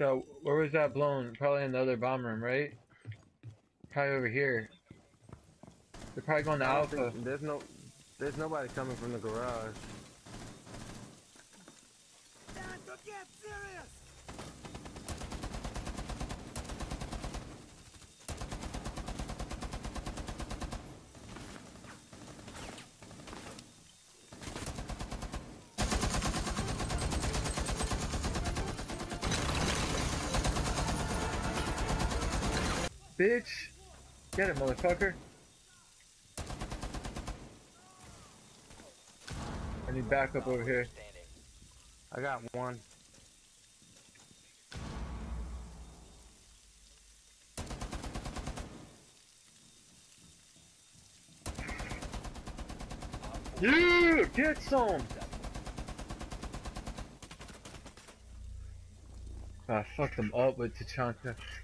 So, where was that blown? Probably in the other bomb room, right? Probably over here. They're probably going to I don't Alpha. think there's nobody coming from the garage. Time to get serious! Bitch! Get it, motherfucker! I need backup over here. I got one. Yeah! Get some! I fucked them up with Tachanka.